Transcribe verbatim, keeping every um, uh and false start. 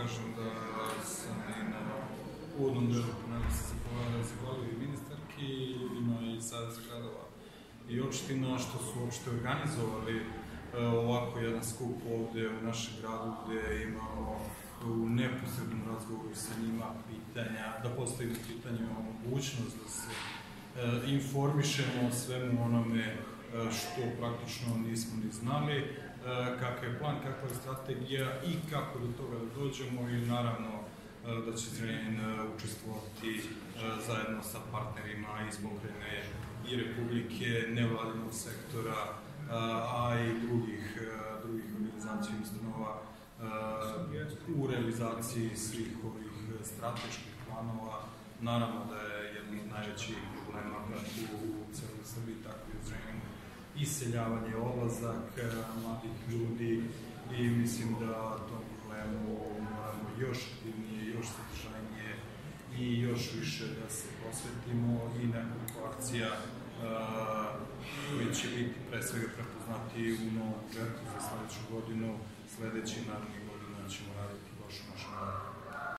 kažem da sam i na uvodnom delu ponavljam se zahvalio i ministarki i ljudima i Saveza gradova i opština što su uopšte organizovali ovako jedan skup ovde u našem gradu gde imamo u neposrednom razgovoru sa njima pitanja, da postavimo pitanje o mogućnost da se informišemo o svemu onome što praktično nismo ni znali, kakav je plan, kakva je strategija i kako do toga da dođemo i naravno da će Zrenjanin učestvovati zajedno sa partnerima iz pokrajine i Republike, nevladinog sektora, a i drugih organizacija i ustanova u realizaciji svih ovih strateških planova. Naravno da je jedan od najvećih problema u celoj Srbiji, tako i u Zrenjaninu, iseljavanje, odlazak mladih ljudi i mislim da tom problemu moramo još aktivnije, još sadržajnije i još više da se posvetimo i nekoliko akcija koji će biti pre svega prepoznati u novom budžetu za sledeću godinu. Sledeći narednih godina ćemo raditi baš u našem radu.